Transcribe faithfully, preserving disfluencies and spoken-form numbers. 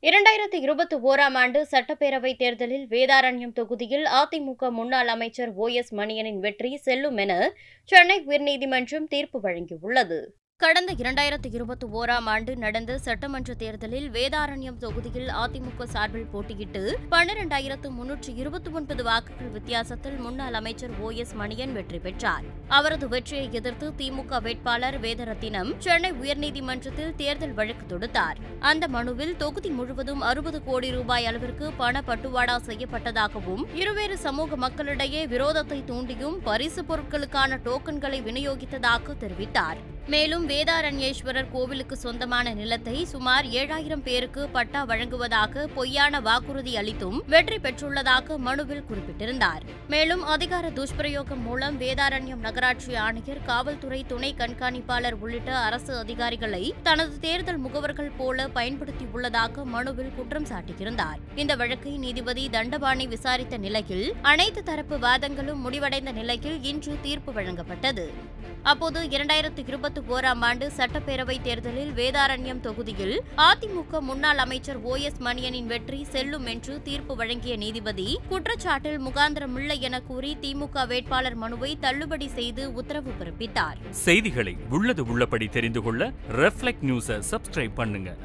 இரண்டாயிரத்து இருபத்தி ஓராம் ஆண்டு சட்டப்பேரவைத் தேர்தலில் வேதாரண்யம் தொகுதியில் அதிமுக முன்னாள் அமைச்சர் ஓ எஸ் மணியனின் வெற்றி செல்லும் என சென்னை உயர்நீதிமன்றம் தீர்ப்பு வழங்கியுள்ளது. கடந்த இரண்டாயிரத்து இருபத்தி ஓராம் ஆண்டு நடந்த சட்டமன்ற தேர்தலில் வேதாரண்யம் தொகுதியில் அதிமுக சார்பில் போட்டியிட்டு பன்னிரண்டாயிரத்து முன்னூற்று இருபத்தி ஒன்பது வாக்குகள் வித்தியாசத்தில் முன்னாள் அமைச்சர் ஓ எஸ் மணியன் வெற்றி பெற்றார். அவரது வெற்றியை எதிர்த்து திமுக வேட்பாளர் வேதரத்தினம் சென்னை உயர்நீதிமன்றத்தில் தேர்தல் வழக்கு தொடுத்தார். அந்த மனுவில் தொகுதி முழுவதும் அறுபது கோடி ரூபாய் அளவிற்கு பண பட்டுவாடா செய்யப்பட்டதாகவும் இருவேறு சமூக மக்களிடையே விரோதத்தை தூண்டியும் பரிசு பொருட்களுக்கான டோக்கன்களை விநியோகித்ததாக தெரிவித்தார். மேலும் வேதாரண்யேஸ்வரர் கோவிலுக்கு சொந்தமான நிலத்தை சுமார் ஏழாயிரம் பேருக்கு பட்டா வழங்குவதாக பொய்யான வாக்குறுதி அளித்தும் வெற்றி பெற்றுள்ளதாக மனுவில் குறிப்பிட்டிருந்தார். மேலும் அதிகார துஷ்பிரயோகம் மூலம் வேதாரண்யம் நகராட்சி ஆணையர், காவல்துறை துணை கண்காணிப்பாளர் உள்ளிட்ட அரசு அதிகாரிகளை தனது தேர்தல் முகவர்கள் போல பயன்படுத்தியுள்ளதாக மனுவில் குற்றம் சாட்டியிருந்தார். இந்த வழக்கை நீதிபதி தண்டபாணி விசாரித்த நிலையில் அனைத்து தரப்பு வாதங்களும் முடிவடைந்த நிலையில் இன்று தீர்ப்பு வழங்கப்பட்டது. அப்போது இரண்டாயிரத்து இருபத்தி ஓராம் ஆண்டு சட்டப்பேரவைத் தேர்தலில் வேதாரண்யம் தொகுதியில் அதிமுக முன்னாள் அமைச்சர் ஓ எஸ் மணியனின் வெற்றி செல்லும் என்று தீர்ப்பு வழங்கிய நீதிபதி குற்றச்சாட்டில் முகாந்திரமில்லை என கூறி திமுக வேட்பாளர் மனுவை தள்ளுபடி செய்து உத்தரவு பிறப்பித்தார். செய்திகளை உள்ளது உள்ளபடி தெரிந்து கொள்ள ரெஃப்ளெக்ட் நியூஸை சப்ஸ்கிரைப் பண்ணுங்க.